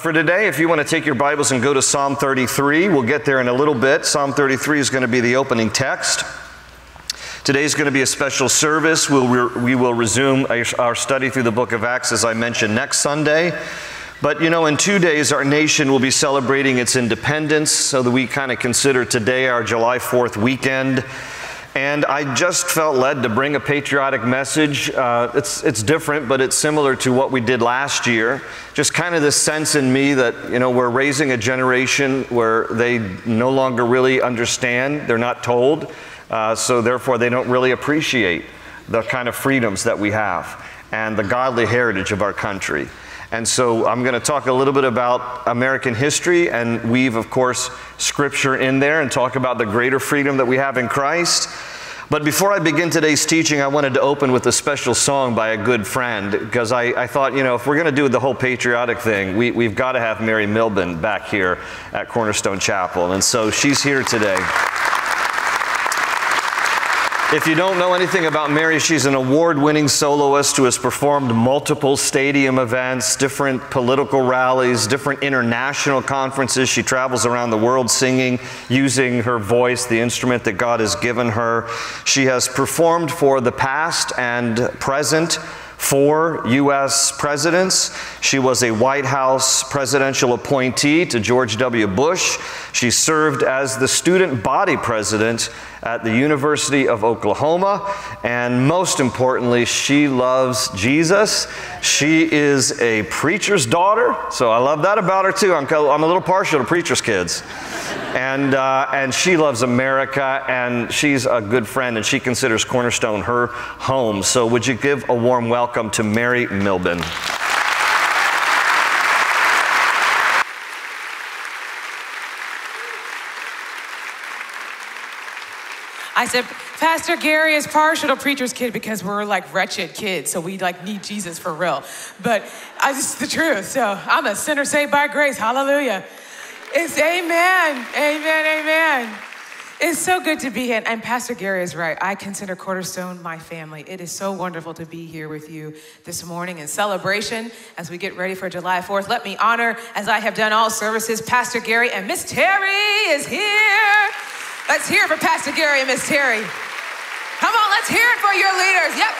For today, if you want to take your Bibles and go to Psalm 33, we'll get there in a little bit. Psalm 33 is going to be the opening text. Today's going to be a special service. We will resume our study through the book of Acts, as I mentioned, next Sunday. But you know, in 2 days, our nation will be celebrating its independence, so that we kind of consider today our July 4th weekend. And I just felt led to bring a patriotic message. It's different, but it's similar to what we did last year. Just kind of this sense in me that, you know, we're raising a generation where they no longer really understand. They're not told. So therefore, they don't really appreciate the kind of freedoms that we have and the godly heritage of our country. And so I'm going to talk a little bit about American history and weave, of course, Scripture in there and talk about the greater freedom that we have in Christ. But before I begin today's teaching, I wanted to open with a special song by a good friend, because I thought, you know, if we're going to do the whole patriotic thing, we've got to have Mary Milbern back here at Cornerstone Chapel. And so she's here today. If you don't know anything about Mary, she's an award-winning soloist who has performed multiple stadium events, different political rallies, different international conferences. She travels around the world singing, using her voice, the instrument that God has given her. She has performed for the past and present 4 U.S. presidents. She was a White House presidential appointee to George W. Bush. She served as the student body president at the University of Oklahoma. And most importantly, she loves Jesus. She is a preacher's daughter, so I love that about her too. I'm a little partial to preacher's kids. And she loves America, and she's a good friend, and she considers Cornerstone her home. So would you give a warm welcome to Mary Milben. I said, Pastor Gary is partial to preacher's kid because we're like wretched kids, so we like need Jesus for real. But it's the truth, so I'm a sinner saved by grace, hallelujah. It's amen, amen, amen. It's so good to be here, and Pastor Gary is right. I consider Cornerstone my family. It is so wonderful to be here with you this morning in celebration as we get ready for July 4th. Let me honor, as I have done all services, Pastor Gary, and Miss Terry is here. Let's hear it for Pastor Gary and Miss Terry. Come on, let's hear it for your leaders. Yep.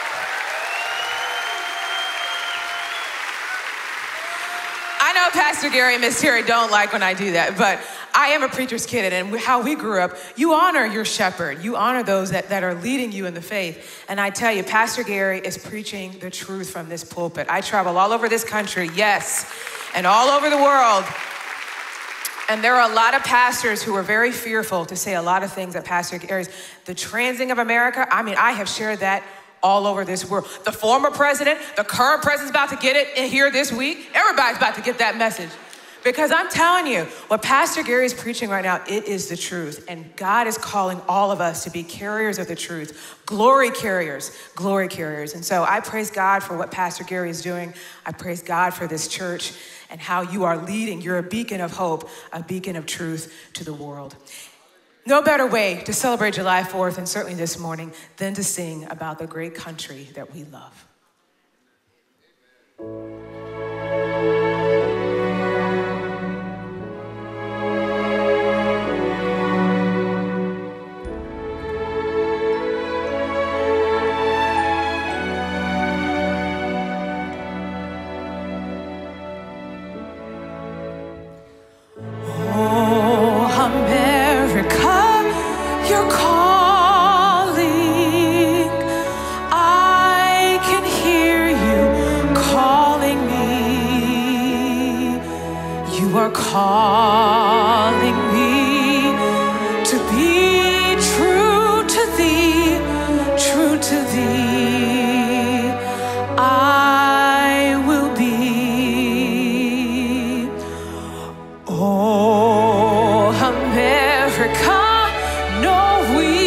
I know Pastor Gary and Miss Terry don't like when I do that, but I am a preacher's kid, and how we grew up, you honor your shepherd. You honor those that are leading you in the faith. And I tell you, Pastor Gary is preaching the truth from this pulpit. I travel all over this country, yes, and all over the world. And there are a lot of pastors who are very fearful to say a lot of things that Pastor Gary's, the transing of America, I mean, I have shared that all over this world. The former president, the current president's about to get it here this week. Everybody's about to get that message. Because I'm telling you, what Pastor Gary is preaching right now, it is the truth. And God is calling all of us to be carriers of the truth. Glory carriers, glory carriers. And so I praise God for what Pastor Gary is doing. I praise God for this church and how you are leading. You're a beacon of hope, a beacon of truth to the world. No better way to celebrate July 4th, and certainly this morning, than to sing about the great country that we love. Calling me to be true to thee, true to thee, I will be. Oh, America, no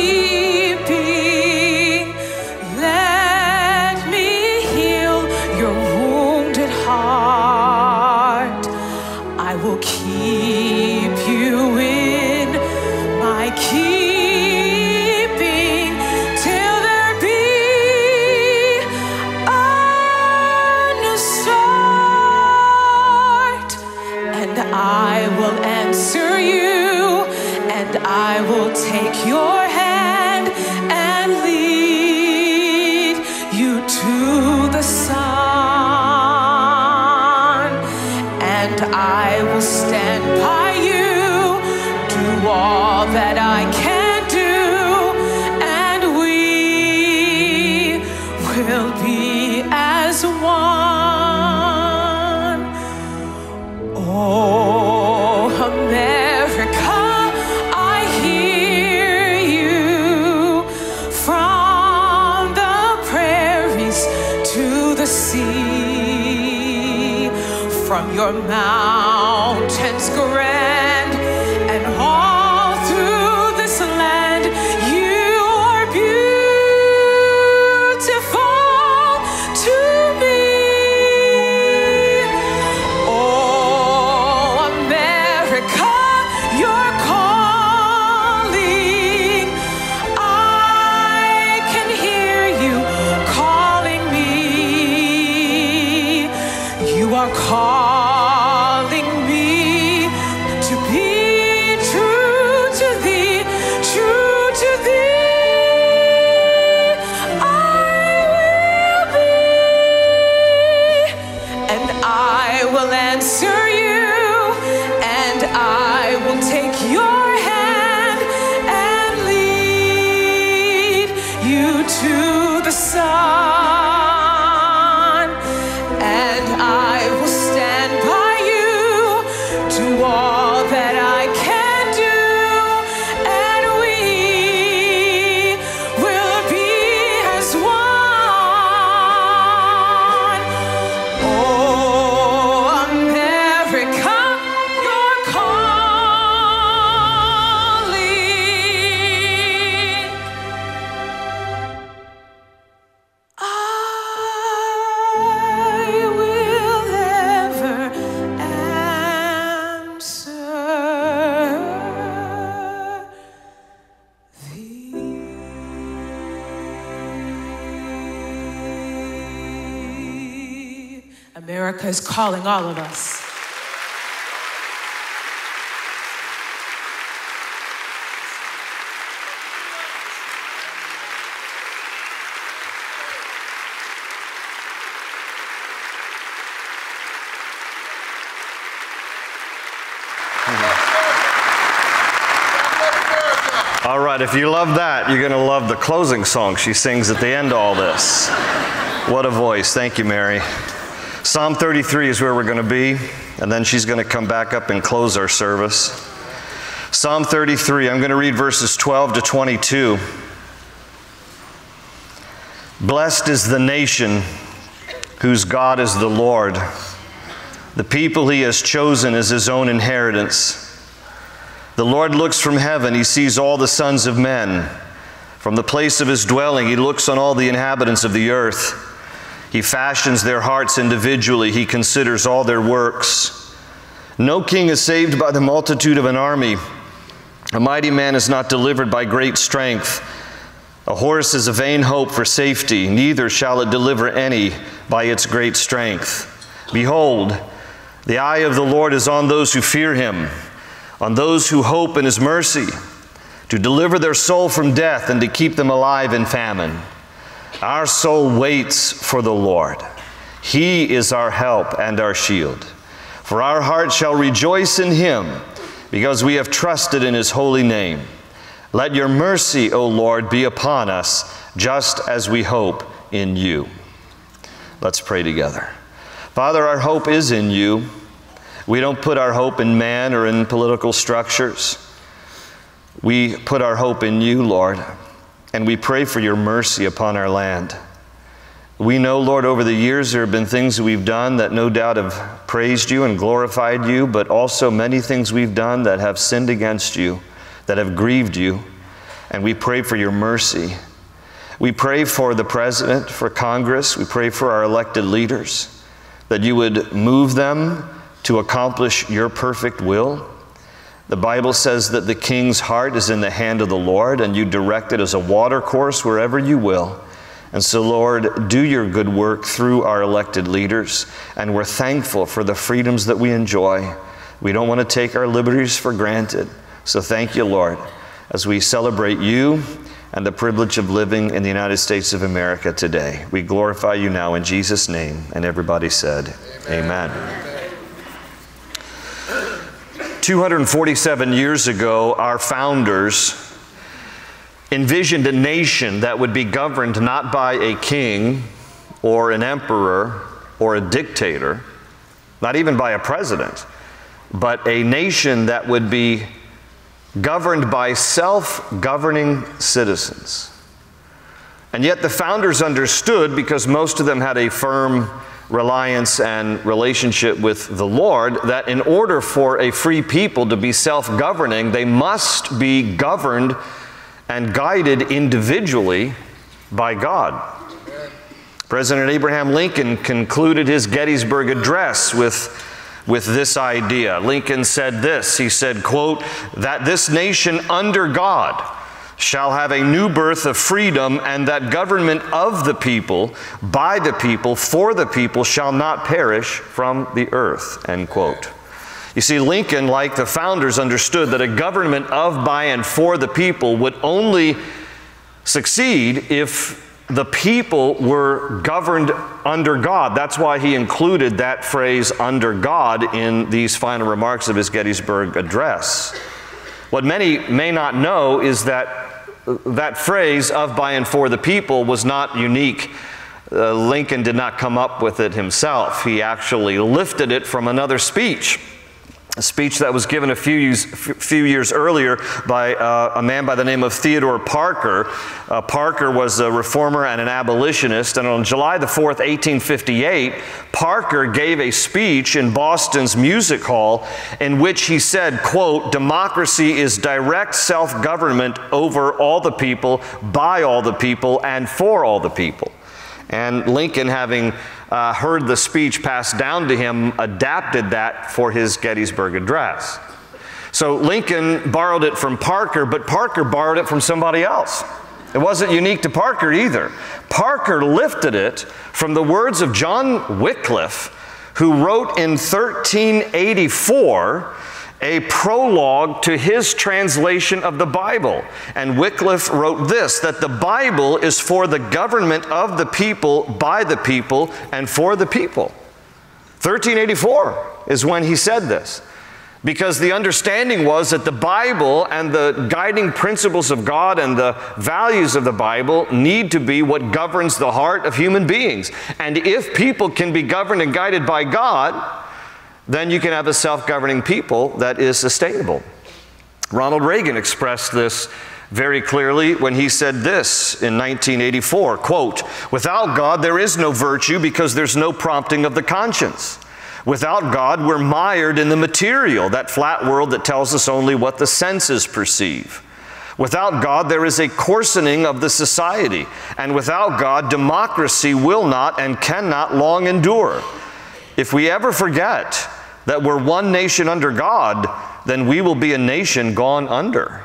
weeping, let me heal your wounded heart. I will keep you in my keeping till there be a new start and I will answer you, and I will take your hand and lead you to the sun, and I will stand by you, do all that I can do, and we will be as one. Oh, America, I hear you from the prairies to the sea, from your mountains grand and all through this land. You are beautiful to me. Oh, America, you're calling. I can hear you calling me. You are calling me to be true to thee, true to thee. I will be, and I will answer you, and I will take your hand and lead you to the sun, and I will stand by you, do all that I can do, and we will be as one. Oh, America, you're calling. I will ever answer thee. America is calling all of us. All right, if you love that, you're going to love the closing song she sings at the end of all this. What a voice. Thank you, Mary. Psalm 33 is where we're going to be, and then she's going to come back up and close our service. Psalm 33, I'm going to read verses 12 to 22. Blessed is the nation whose God is the Lord, the people he has chosen as his own inheritance. The Lord looks from heaven, he sees all the sons of men. From the place of his dwelling, he looks on all the inhabitants of the earth. He fashions their hearts individually, he considers all their works. No king is saved by the multitude of an army. A mighty man is not delivered by great strength. A horse is a vain hope for safety, neither shall it deliver any by its great strength. Behold, the eye of the Lord is on those who fear him, on those who hope in his mercy, to deliver their soul from death and to keep them alive in famine. Our soul waits for the Lord. He is our help and our shield. For our heart shall rejoice in him, because we have trusted in his holy name. Let your mercy, O Lord, be upon us, just as we hope in you. Let's pray together. Father, our hope is in you. We don't put our hope in man or in political structures. We put our hope in you, Lord, and we pray for your mercy upon our land. We know, Lord, over the years there have been things that we've done that no doubt have praised you and glorified you, but also many things we've done that have sinned against you, that have grieved you, and we pray for your mercy. We pray for the president, for Congress. We pray for our elected leaders, that you would move them to accomplish your perfect will. The Bible says that the king's heart is in the hand of the Lord, and you direct it as a water course wherever you will. And so, Lord, do your good work through our elected leaders, and we're thankful for the freedoms that we enjoy. We don't want to take our liberties for granted. So thank you, Lord, as we celebrate you and the privilege of living in the United States of America today. We glorify you now in Jesus' name. And everybody said, Amen. 247 years ago, our founders envisioned a nation that would be governed not by a king or an emperor or a dictator, not even by a president, but a nation that would be governed by self-governing citizens. And yet the founders understood, because most of them had a firm reliance and relationship with the Lord, that in order for a free people to be self-governing, they must be governed and guided individually by God. President Abraham Lincoln concluded his Gettysburg Address with this idea. Lincoln said this, he said, quote, that this nation under God shall have a new birth of freedom, and that government of the people, by the people, for the people, shall not perish from the earth, end quote. You see, Lincoln, like the founders, understood that a government of, by, and for the people would only succeed if the people were governed under God. That's why he included that phrase, under God, in these final remarks of his Gettysburg Address. What many may not know is that that phrase, of, by, and for the people, was not unique. Lincoln did not come up with it himself. He actually lifted it from another speech. A speech that was given a few years earlier by a man by the name of Theodore Parker. Parker was a reformer and an abolitionist, and on July the 4th, 1858, Parker gave a speech in Boston's Music Hall in which he said, quote, democracy is direct self-government over all the people, by all the people, and for all the people. And Lincoln, having heard the speech passed down to him, adapted that for his Gettysburg Address. So Lincoln borrowed it from Parker, but Parker borrowed it from somebody else. It wasn't unique to Parker either. Parker lifted it from the words of John Wycliffe, who wrote in 1384 a prologue to his translation of the Bible. And Wycliffe wrote this, that the Bible is for the government of the people, by the people, and for the people. 1384 is when he said this, because the understanding was that the Bible and the guiding principles of God and the values of the Bible need to be what governs the heart of human beings. And if people can be governed and guided by God, then you can have a self-governing people that is sustainable. Ronald Reagan expressed this very clearly when he said this in 1984, quote, without God there is no virtue because there's no prompting of the conscience. Without God we're mired in the material, that flat world that tells us only what the senses perceive. Without God there is a coarsening of the society, and without God democracy will not and cannot long endure. If we ever forget that we're one nation under God, then we will be a nation gone under.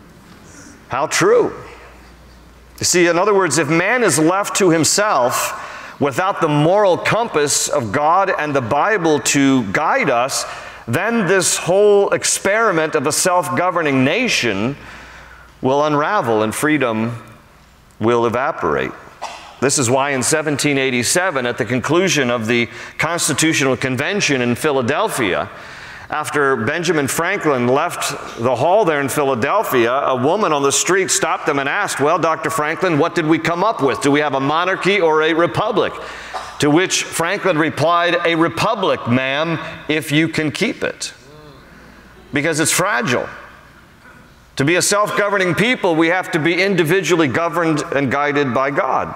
How true. You see, in other words, if man is left to himself without the moral compass of God and the Bible to guide us, then this whole experiment of a self-governing nation will unravel and freedom will evaporate. This is why in 1787, at the conclusion of the Constitutional Convention in Philadelphia, after Benjamin Franklin left the hall there in Philadelphia, a woman on the street stopped him and asked, well, Dr. Franklin, what did we come up with? Do we have a monarchy or a republic? To which Franklin replied, a republic, ma'am, if you can keep it. Because it's fragile. To be a self-governing people, we have to be individually governed and guided by God.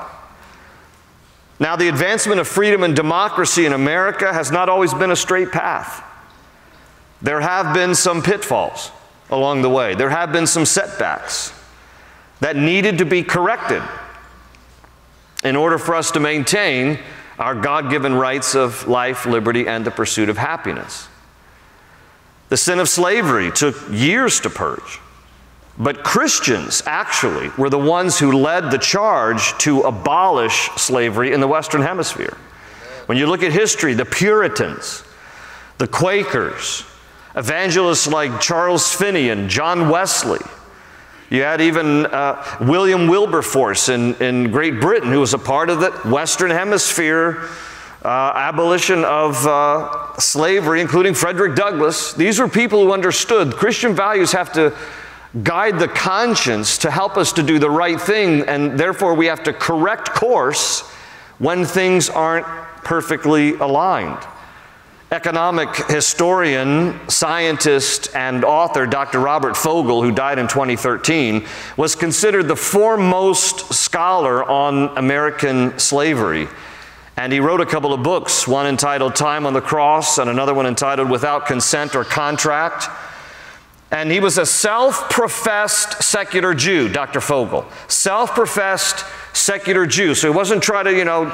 Now, the advancement of freedom and democracy in America has not always been a straight path. There have been some pitfalls along the way. There have been some setbacks that needed to be corrected in order for us to maintain our God-given rights of life, liberty, and the pursuit of happiness. The sin of slavery took years to purge. But Christians actually were the ones who led the charge to abolish slavery in the Western Hemisphere. When you look at history, the Puritans, the Quakers, Evangelists like Charles Finney and John Wesley. You had even William Wilberforce in Great Britain, who was a part of the Western Hemisphere abolition of slavery, including Frederick Douglass. These were people who understood Christian values have to guide the conscience to help us to do the right thing, and therefore we have to correct course when things aren't perfectly aligned. Economic historian, scientist, and author Dr. Robert Fogel, who died in 2013, was considered the foremost scholar on American slavery. And he wrote a couple of books, one entitled Time on the Cross and another one entitled Without Consent or Contract. And he was a self-professed secular Jew, Dr. Fogel. Self-professed secular Jew. So he wasn't trying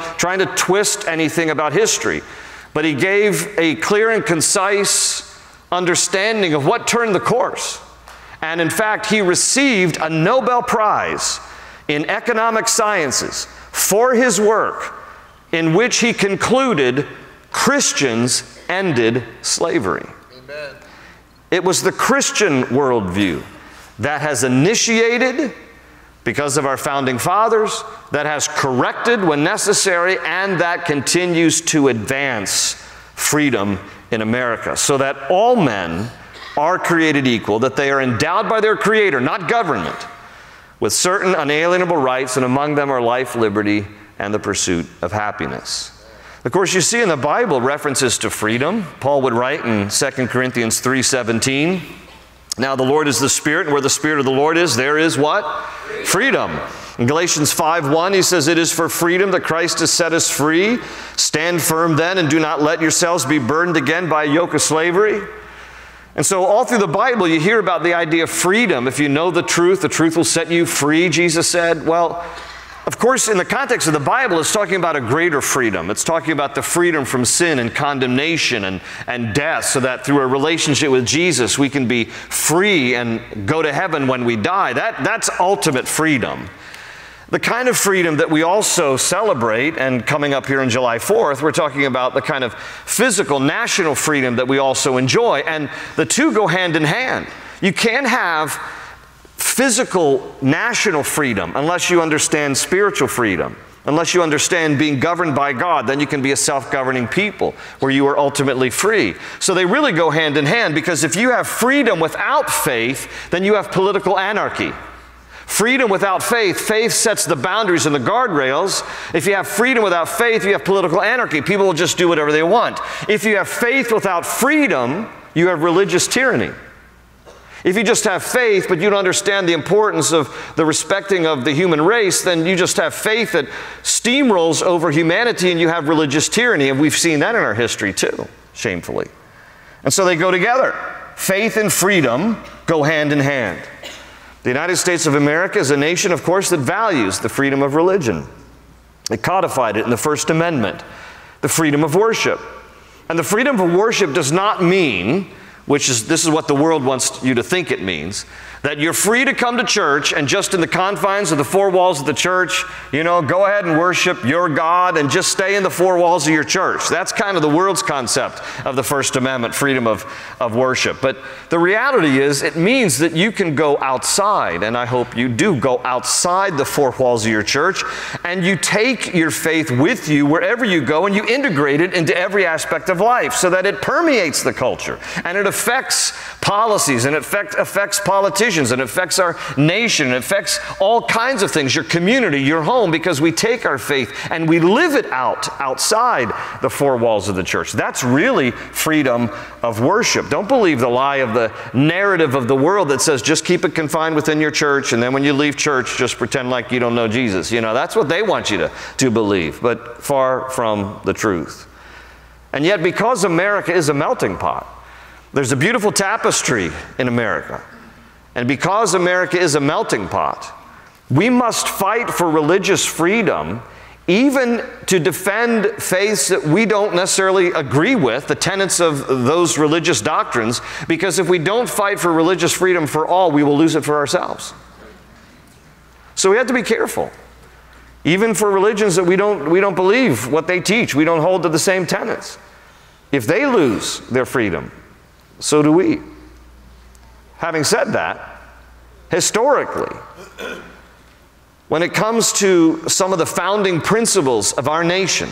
to twist anything about history. But he gave a clear and concise understanding of what turned the course. And in fact, he received a Nobel Prize in economic sciences for his work, in which he concluded Christians ended slavery. Amen. It was the Christian worldview that has initiated, because of our founding fathers, that has corrected when necessary, and that continues to advance freedom in America, so that all men are created equal, that they are endowed by their Creator, not government, with certain unalienable rights, and among them are life, liberty, and the pursuit of happiness. Of course, you see in the Bible references to freedom. Paul would write in 2 Corinthians 3:17, now the Lord is the Spirit, and where the Spirit of the Lord is, there is what? Freedom. In Galatians 5:1, he says, it is for freedom that Christ has set us free. Stand firm then, and do not let yourselves be burdened again by a yoke of slavery. And so all through the Bible, you hear about the idea of freedom. If you know the truth will set you free, Jesus said. Well, of course, in the context of the Bible, it's talking about a greater freedom. It's talking about the freedom from sin and condemnation and death, so that through a relationship with Jesus, we can be free and go to heaven when we die. That's ultimate freedom. The kind of freedom that we also celebrate, and coming up here on July 4th, we're talking about the kind of physical, national freedom that we also enjoy. And the two go hand in hand. You can't have physical national freedom unless you understand spiritual freedom. Unless you understand being governed by God, then you can be a self-governing people where you are ultimately free. So they really go hand in hand, because if you have freedom without faith, then you have political anarchy. Freedom without faith, faith sets the boundaries and the guardrails. If you have freedom without faith, you have political anarchy. People will just do whatever they want. If you have faith without freedom, you have religious tyranny. If you just have faith, but you don't understand the importance of the respecting of the human race, then you just have faith that steamrolls over humanity, and you have religious tyranny. And we've seen that in our history too, shamefully. And so they go together. Faith and freedom go hand in hand. The United States of America is a nation, of course, that values the freedom of religion. It codified it in the First Amendment, the freedom of worship. And the freedom of worship does not mean, this is what the world wants you to think it means, that you're free to come to church and just in the confines of the four walls of the church, go ahead and worship your God and just stay in the four walls of your church. That's kind of the world's concept of the First Amendment, freedom of worship. But the reality is, it means that you can go outside, and I hope you do go outside the four walls of your church, and you take your faith with you wherever you go, and you integrate it into every aspect of life so that it permeates the culture, and it affects policies, and it affects politicians, and it affects our nation, and it affects all kinds of things, your community, your home, because we take our faith and we live it outside the four walls of the church. That's really freedom of worship. Don't believe the lie of the narrative of the world that says just keep it confined within your church, and then when you leave church, just pretend like you don't know Jesus. That's what they want you to believe, but far from the truth. And yet, because America is a melting pot, there's a beautiful tapestry in America. And because America is a melting pot, we must fight for religious freedom, even to defend faiths that we don't necessarily agree with, the tenets of those religious doctrines, because if we don't fight for religious freedom for all, we will lose it for ourselves. So we have to be careful. Even for religions that we don't believe what they teach, we don't hold to the same tenets. If they lose their freedom, So do we. Having said that, historically, when it comes to some of the founding principles of our nation,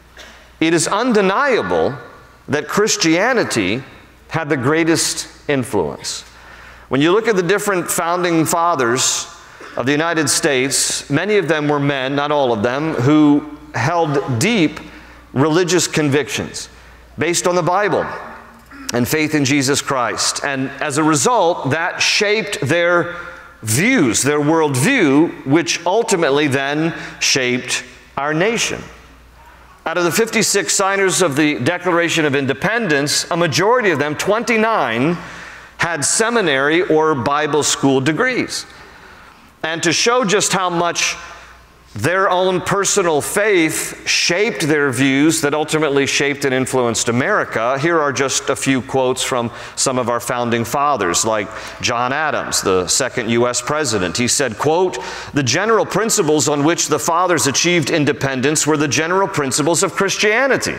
it is undeniable that Christianity had the greatest influence. When you look at the different founding fathers of the United States, many of them were men, not all of them, who held deep religious convictions based on the Bible and faith in Jesus Christ. And as a result, that shaped their views, their worldview, which ultimately then shaped our nation. Out of the 56 signers of the Declaration of Independence, a majority of them, 29, had seminary or Bible school degrees. And to show just how much their own personal faith shaped their views that ultimately shaped and influenced America, here are just a few quotes from some of our founding fathers, like John Adams, the second U.S. president. He said, quote, "The general principles on which the fathers achieved independence were the general principles of Christianity.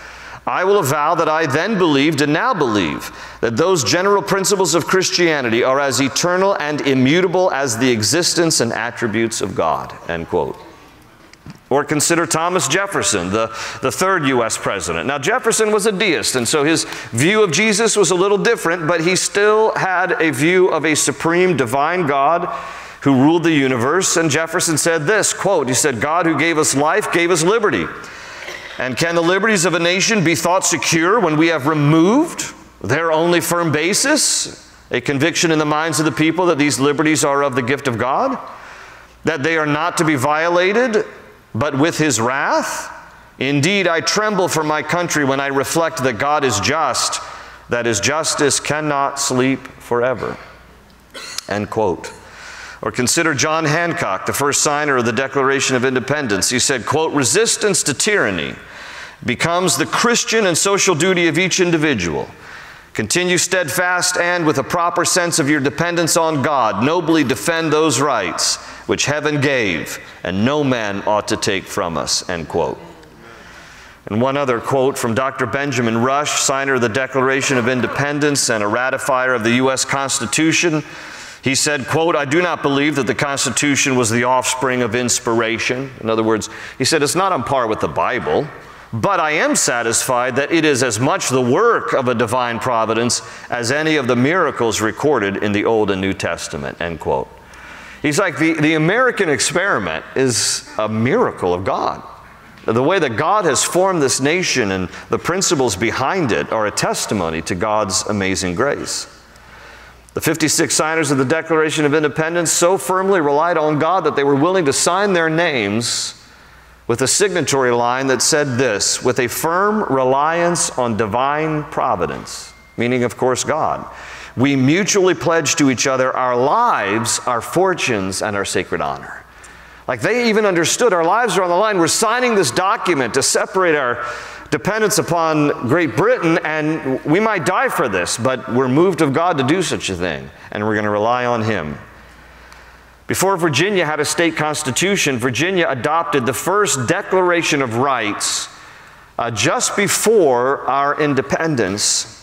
I will avow that I then believed and now believe that those general principles of Christianity are as eternal and immutable as the existence and attributes of God," end quote. Or consider Thomas Jefferson, the third U.S. president. Now, Jefferson was a deist, and so his view of Jesus was a little different, but he still had a view of a supreme divine God who ruled the universe. And Jefferson said this, quote, he said, "God who gave us life gave us liberty. And can the liberties of a nation be thought secure when we have removed their only firm basis, a conviction in the minds of the people that these liberties are of the gift of God, that they are not to be violated, but with His wrath? Indeed, I tremble for my country when I reflect that God is just, that His justice cannot sleep forever," end quote. Or consider John Hancock, the first signer of the Declaration of Independence. He said, quote, "Resistance to tyranny becomes the Christian and social duty of each individual. Continue steadfast and with a proper sense of your dependence on God, nobly defend those rights which heaven gave and no man ought to take from us," end quote. And one other quote from Dr. Benjamin Rush, signer of the Declaration of Independence and a ratifier of the U.S. Constitution. He said, quote, "I do not believe that the Constitution was the offspring of inspiration." In other words, he said, it's not on par with the Bible, but I am satisfied that it is as much the work of a divine providence as any of the miracles recorded in the Old and New Testament, end quote. He's like, the American experiment is a miracle of God. The way that God has formed this nation and the principles behind it are a testimony to God's amazing grace. The 56 signers of the Declaration of Independence so firmly relied on God that they were willing to sign their names with a signatory line that said this, "With a firm reliance on divine providence," meaning, of course, God, "we mutually pledge to each other our lives, our fortunes, and our sacred honor." Like they even understood our lives are on the line. We're signing this document to separate our dependence upon Great Britain, and we might die for this, but we're moved of God to do such a thing, and we're going to rely on Him. Before Virginia had a state constitution, Virginia adopted the first Declaration of Rights just before our independence.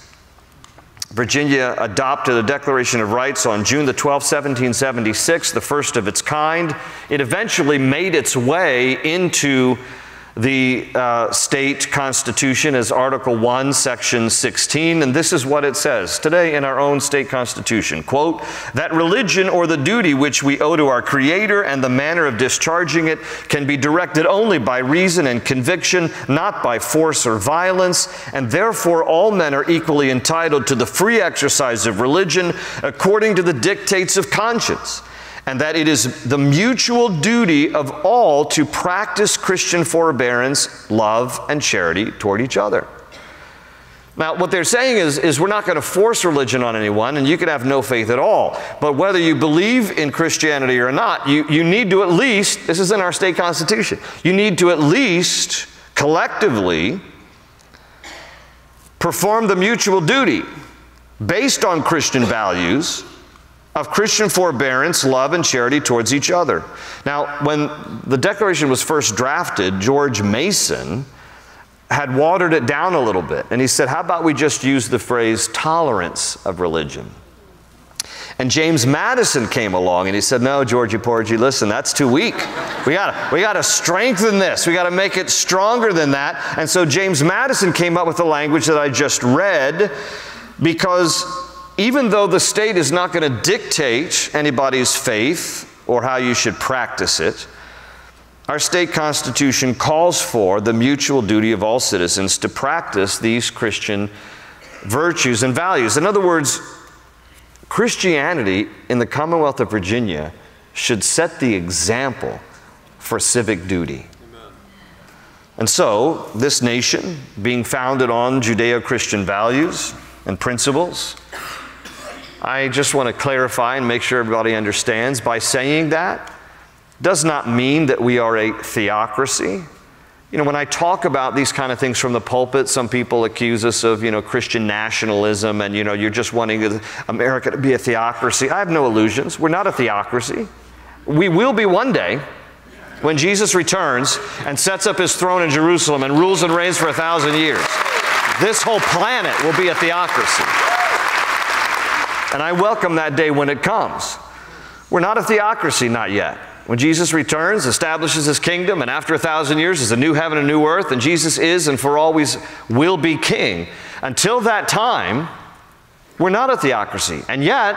Virginia adopted a Declaration of Rights on June the 12th, 1776, the first of its kind. It eventually made its way into the state constitution as Article 1, Section 16, and this is what it says today in our own state constitution, quote, "That religion or the duty which we owe to our Creator and the manner of discharging it can be directed only by reason and conviction, not by force or violence, and therefore all men are equally entitled to the free exercise of religion according to the dictates of conscience, and that it is the mutual duty of all to practice Christian forbearance, love, and charity toward each other." Now, what they're saying is we're not going to force religion on anyone, and you can have no faith at all. But whether you believe in Christianity or not, you need to at least, this is in our state constitution, you need to at least collectively perform the mutual duty based on Christian values of Christian forbearance, love, and charity towards each other. Now, when the Declaration was first drafted, George Mason had watered it down a little bit. And he said, how about we just use the phrase tolerance of religion? And James Madison came along and he said, no, Georgie Porgy, listen, that's too weak. We gotta strengthen this. We gotta make it stronger than that. And so James Madison came up with the language that I just read, because even though the state is not going to dictate anybody's faith or how you should practice it, our state constitution calls for the mutual duty of all citizens to practice these Christian virtues and values. In other words, Christianity in the Commonwealth of Virginia should set the example for civic duty. Amen. And so, this nation, being founded on Judeo-Christian values and principles, I just want to clarify and make sure everybody understands, by saying that, does not mean that we are a theocracy. You know, when I talk about these kind of things from the pulpit, some people accuse us of, Christian nationalism and, you're just wanting America to be a theocracy. I have no illusions. We're not a theocracy. We will be one day when Jesus returns and sets up his throne in Jerusalem and rules and reigns for 1,000 years. This whole planet will be a theocracy. And I welcome that day when it comes. We're not a theocracy, not yet. When Jesus returns, establishes his kingdom, and after 1,000 years is a new heaven and new earth, and Jesus is and for always will be king. Until that time, we're not a theocracy. And yet,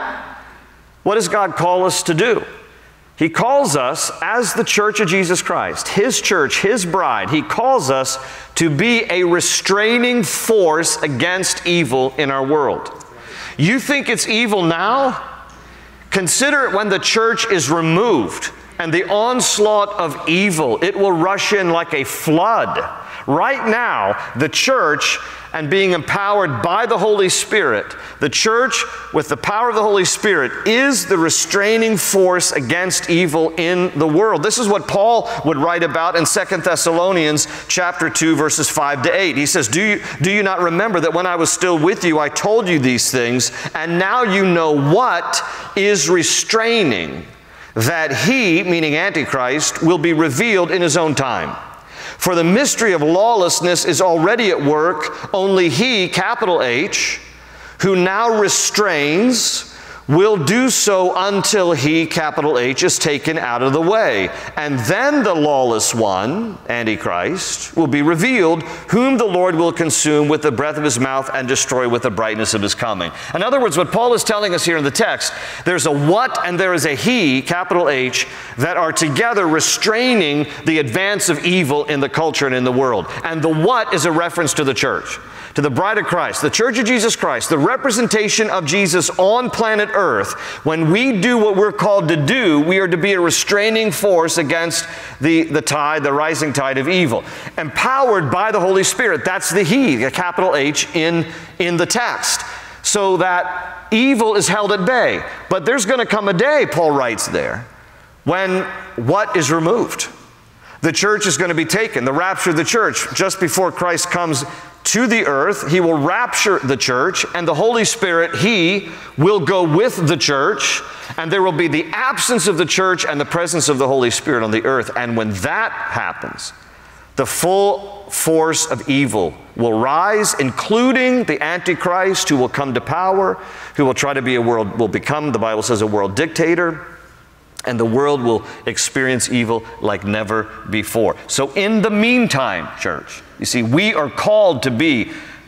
what does God call us to do? He calls us, as the church of Jesus Christ, his church, his bride, he calls us to be a restraining force against evil in our world. You think it's evil now? Consider it when the church is removed and the onslaught of evil, it will rush in like a flood. Right now, the church, and being empowered by the Holy Spirit, the church with the power of the Holy Spirit is the restraining force against evil in the world. This is what Paul would write about in 2 Thessalonians chapter 2, verses 5 to 8. He says, do you not remember that when I was still with you, I told you these things, and now you know what is restraining, that he, meaning Antichrist, will be revealed in his own time. For the mystery of lawlessness is already at work, only he, capital H, who now restrains, will do so until he, capital H, is taken out of the way. And then the lawless one, Antichrist, will be revealed, whom the Lord will consume with the breath of his mouth and destroy with the brightness of his coming. In other words, what Paul is telling us here in the text, there's a what and there is a he, capital H, that are together restraining the advance of evil in the culture and in the world. And the what is a reference to the church, to the bride of Christ, the church of Jesus Christ, the representation of Jesus on planet Earth. When we do what we're called to do, we are to be a restraining force against the rising tide of evil. Empowered by the Holy Spirit, that's the he, the capital H in the text, so that evil is held at bay. But there's going to come a day, Paul writes there, when what is removed? The church is going to be taken, the rapture of the church, just before Christ comes to the earth. He will rapture the church, and the Holy Spirit, he will go with the church, and there will be the absence of the church and the presence of the Holy Spirit on the earth. And when that happens, the full force of evil will rise, including the Antichrist, who will come to power, who will try to be will become, the Bible says, a world dictator. And the world will experience evil like never before. So in the meantime, church, you see, we are called to be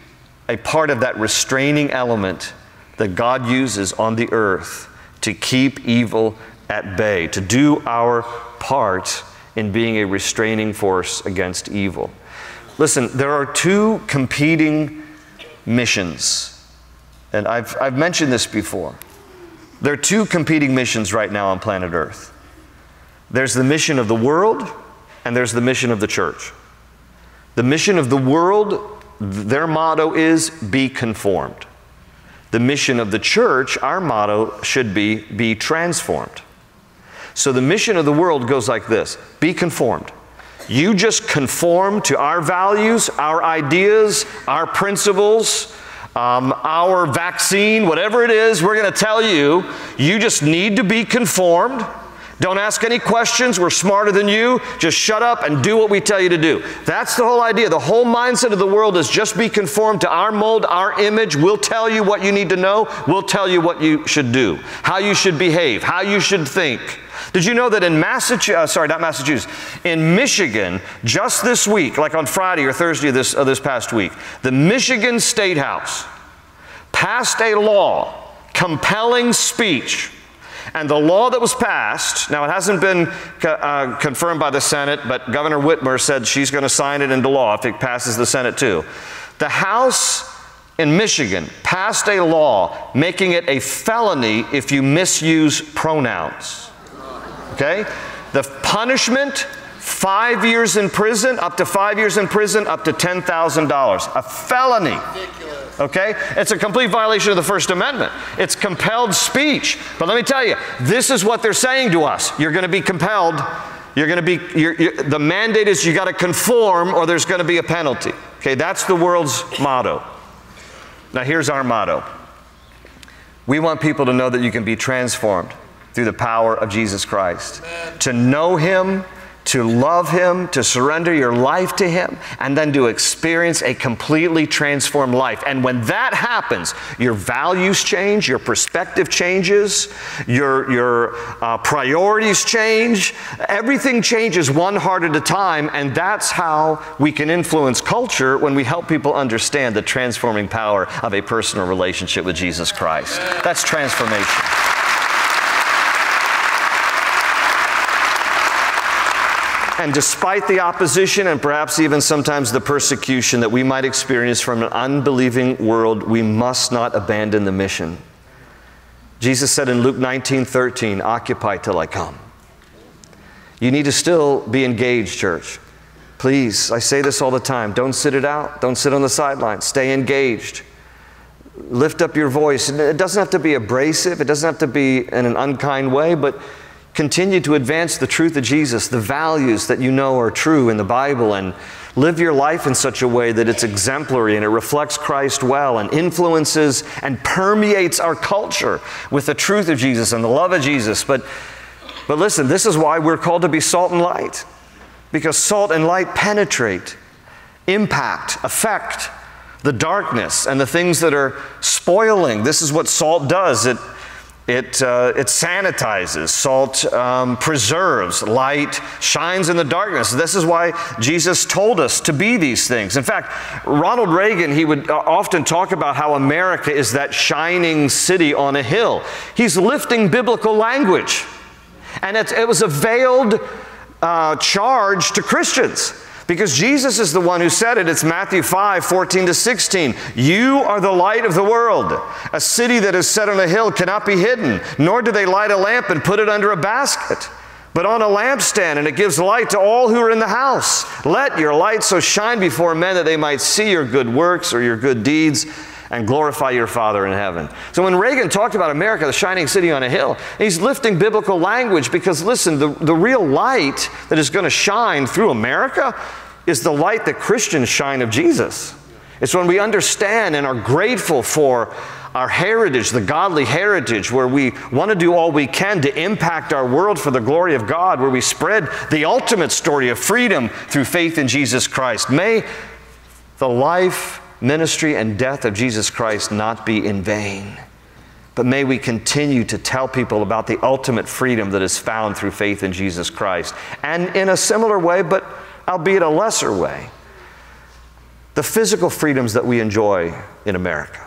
a part of that restraining element that God uses on the earth to keep evil at bay, to do our part in being a restraining force against evil. Listen, there are two competing missions, and I've mentioned this before. There are two competing missions right now on planet Earth. There's the mission of the world, and there's the mission of the church. The mission of the world, their motto is, be conformed. The mission of the church, our motto should be transformed. So the mission of the world goes like this: be conformed. You just conform to our values, our ideas, our principles, our vaccine, whatever it is, we're going to tell you, you just need to be conformed. Don't ask any questions. We're smarter than you. Just shut up and do what we tell you to do. That's the whole idea. The whole mindset of the world is just be conformed to our mold, our image. We'll tell you what you need to know. We'll tell you what you should do, how you should behave, how you should think. Did you know that in in Michigan, just this week, like on Friday or Thursday of this past week, the Michigan State House passed a law compelling speech. And the law that was passed, now it hasn't been confirmed by the Senate, but Governor Whitmer said she's going to sign it into law if it passes the Senate too. The House in Michigan passed a law making it a felony if you misuse pronouns. Okay? The punishment, 5 years in prison, up to 5 years in prison, up to $10,000. A felony. Okay? It's a complete violation of the First Amendment. It's compelled speech. But let me tell you, this is what they're saying to us. You're going to be compelled. You're going to be, the mandate is you got to conform or there's going to be a penalty. Okay? That's the world's motto. Now here's our motto. We want people to know that you can be transformed through the power of Jesus Christ. Amen. To know Him, to love Him, to surrender your life to Him, and then to experience a completely transformed life. And when that happens, your values change, your perspective changes, your priorities change, everything changes one heart at a time, and that's how we can influence culture when we help people understand the transforming power of a personal relationship with Jesus Christ. That's transformation. And despite the opposition and perhaps even sometimes the persecution that we might experience from an unbelieving world, we must not abandon the mission. Jesus said in Luke 19:13, "Occupy till I come." You need to still be engaged, church. Please, I say this all the time, don't sit it out. Don't sit on the sidelines. Stay engaged. Lift up your voice. It doesn't have to be abrasive. It doesn't have to be in an unkind way, but continue to advance the truth of Jesus, the values that you know are true in the Bible, and live your life in such a way that it's exemplary and it reflects Christ well and influences and permeates our culture with the truth of Jesus and the love of Jesus. But listen, this is why we're called to be salt and light, because salt and light penetrate, impact, affect the darkness and the things that are spoiling. This is what salt does. It sanitizes. Salt preserves. Light shines in the darkness. This is why Jesus told us to be these things. In fact, Ronald Reagan, he would often talk about how America is that shining city on a hill. He's lifting biblical language. And it was a veiled charge to Christians. Because Jesus is the one who said it. It's Matthew 5:14-16. You are the light of the world. A city that is set on a hill cannot be hidden, nor do they light a lamp and put it under a basket, but on a lampstand, and it gives light to all who are in the house. Let your light so shine before men that they might see your good works or your good deeds and glorify your Father in heaven. So when Reagan talked about America, the shining city on a hill, he's lifting biblical language because, listen, the real light that is going to shine through America is the light that Christians shine of Jesus. It's when we understand and are grateful for our heritage, the godly heritage, where we want to do all we can to impact our world for the glory of God, where we spread the ultimate story of freedom through faith in Jesus Christ. May the life, ministry, and death of Jesus Christ not be in vain, but may we continue to tell people about the ultimate freedom that is found through faith in Jesus Christ. And in a similar way, but albeit a lesser way, the physical freedoms that we enjoy in America.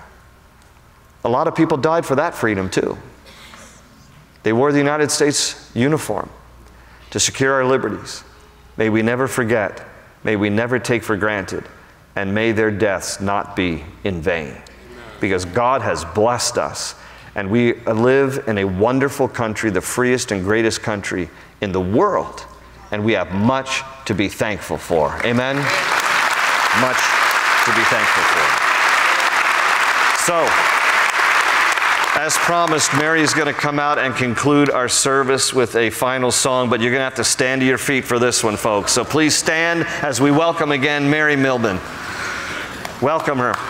A lot of people died for that freedom too. They wore the United States uniform to secure our liberties. May we never forget, may we never take for granted, and may their deaths not be in vain. Because God has blessed us, and we live in a wonderful country, the freest and greatest country in the world, and we have much to be thankful for. Amen? Much to be thankful for. So, as promised, Mary is going to come out and conclude our service with a final song, but you're going to have to stand to your feet for this one, folks. So please stand as we welcome again Mary Milben. Welcome her.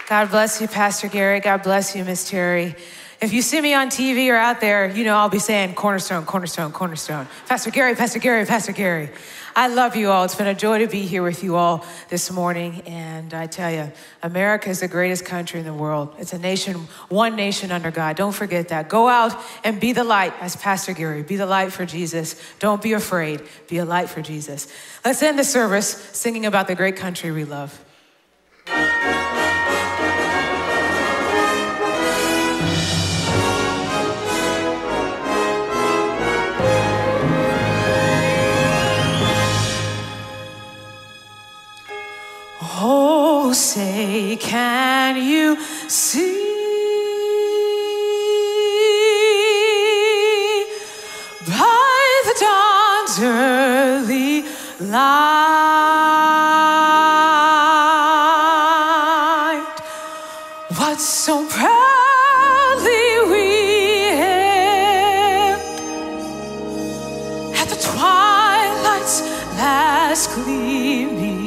God bless you, Pastor Gary. God bless you, Miss Terry. If you see me on TV or out there, you know I'll be saying Cornerstone, Cornerstone, Cornerstone. Pastor Gary, Pastor Gary, Pastor Gary. I love you all. It's been a joy to be here with you all this morning. And I tell you, America is the greatest country in the world. It's a nation, one nation under God. Don't forget that. Go out and be the light, as Pastor Gary. Be the light for Jesus. Don't be afraid. Be a light for Jesus. Let's end the service singing about the great country we love. Oh, say, can you see by the dawn's early light what so proudly we hailed at the twilight's last gleaming?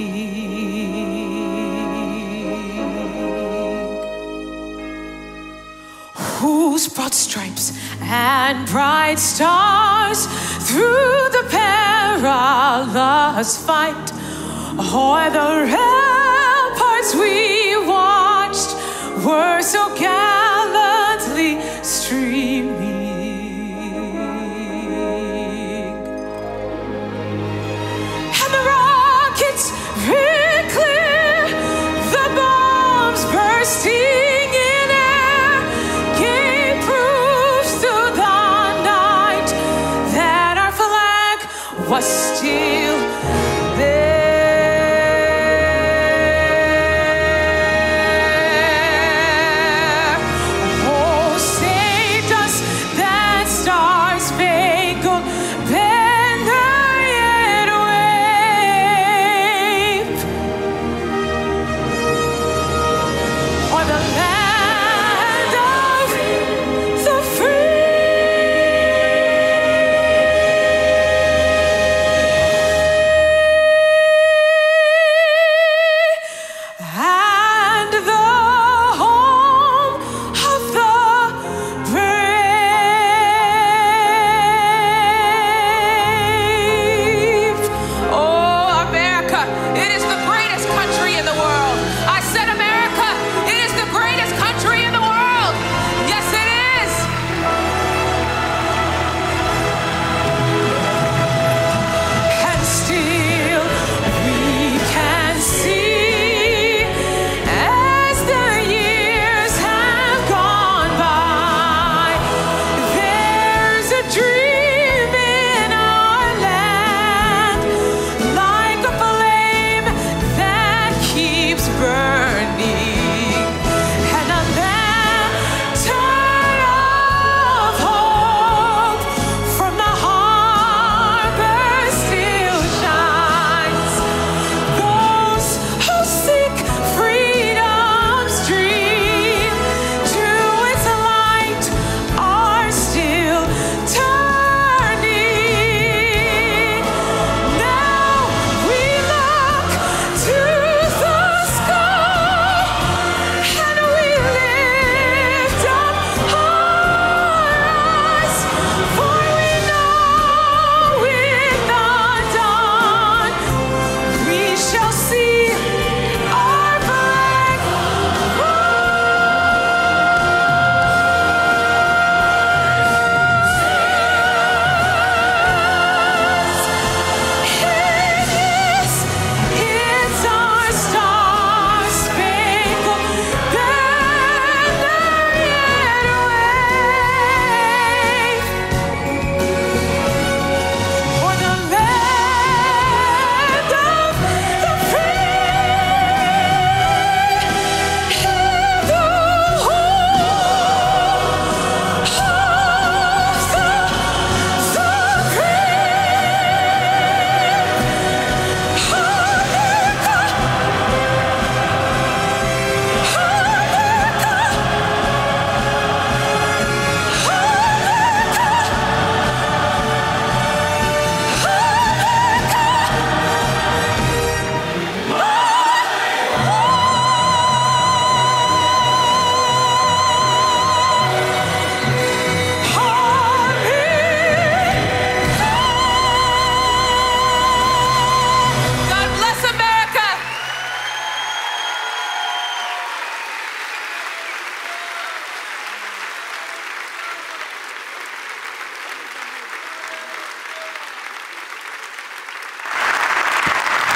Whose broad stripes and bright stars through the perilous fight o'er the ramparts we watched were so gallantly streaming. And the rockets ring clear, the bombs bursting was still there.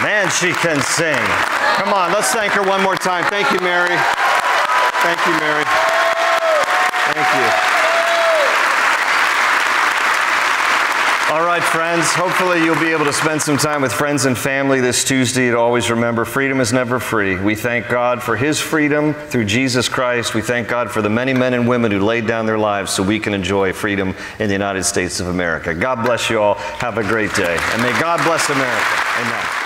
Man, she can sing. Come on, let's thank her one more time. Thank you, Mary. Thank you, Mary. Thank you. All right, friends, hopefully you'll be able to spend some time with friends and family this Tuesday to always remember freedom is never free. We thank God for His freedom through Jesus Christ. We thank God for the many men and women who laid down their lives so we can enjoy freedom in the United States of America. God bless you all. Have a great day. And may God bless America. Amen.